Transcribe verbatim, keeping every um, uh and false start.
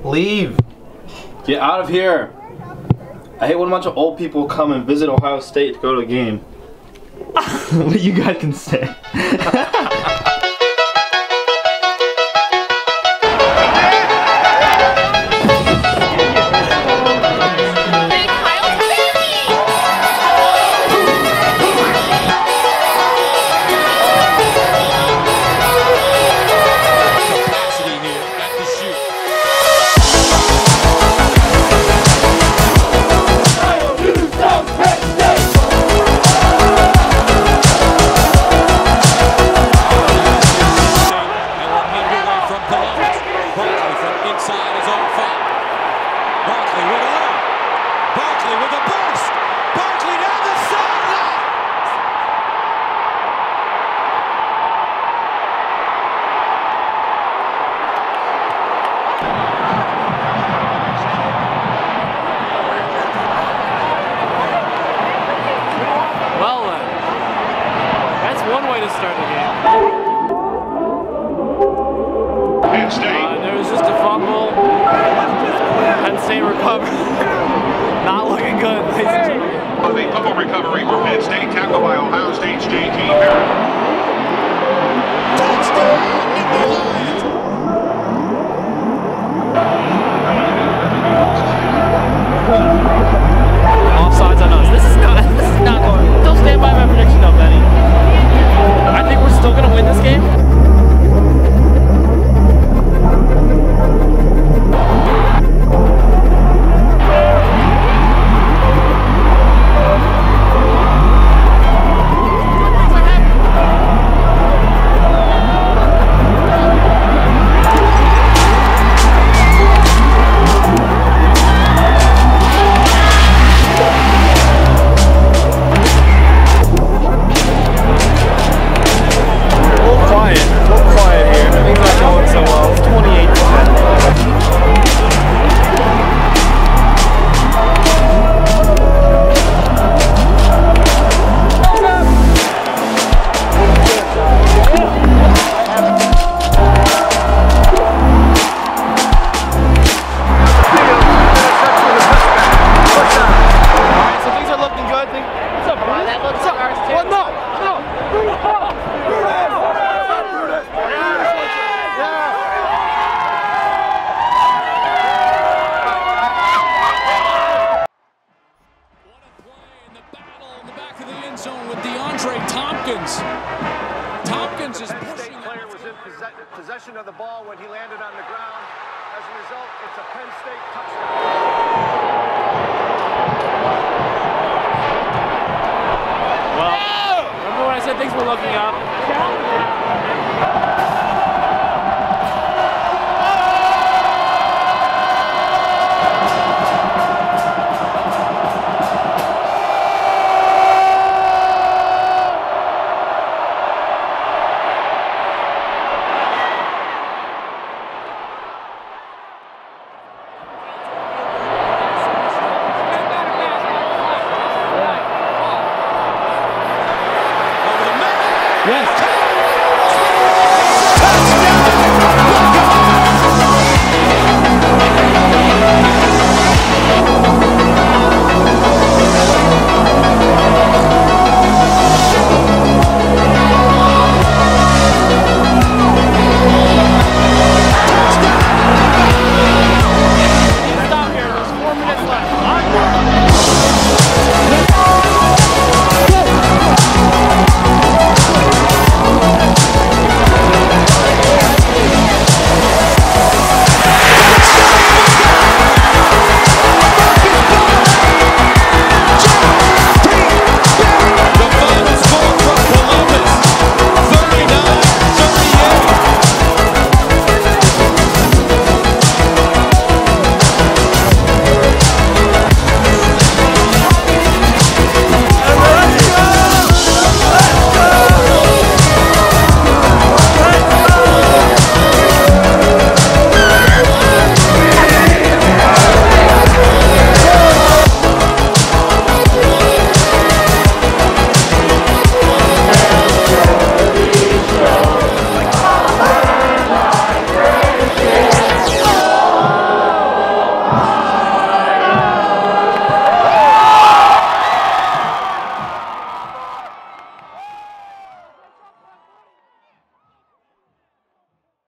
Leave. Get out of here. I hate when a bunch of old people come and visit Ohio State to go to a game. What you guys can say. Start the game. Penn State. Uh, there was just a fumble. Penn State recovered. Not looking good, ladies and gentlemen. The fumble recovery for Penn State, tackled by Ohio State's J T Barrett. Offsides on us. This is not. This is not going. Don't stand by my prediction, though, Benny. I think we're still going to win this game. Tompkins is pushing. The player was in possession of the ball when he landed on the ground. As a result, it's a Penn State touchdown. Well, remember when I said things were looking up?